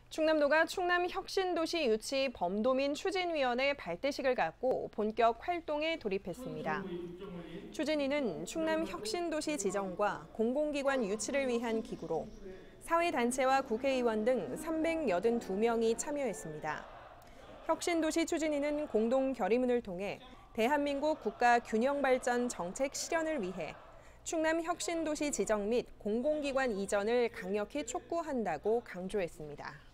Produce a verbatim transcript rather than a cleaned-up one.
충남도가 충남혁신도시 유치 범도민 추진위원회 발대식을 갖고 본격 활동에 돌입했습니다. 추진위는 충남혁신도시 지정과 공공기관 유치를 위한 기구로 사회단체와 국회의원 등 삼백팔십이 명이 참여했습니다. 혁신도시 추진위는 공동 결의문을 통해 대한민국 국가 균형발전 정책 실현을 위해 충남혁신도시 지정 및 공공기관 이전을 강력히 촉구한다고 강조했습니다.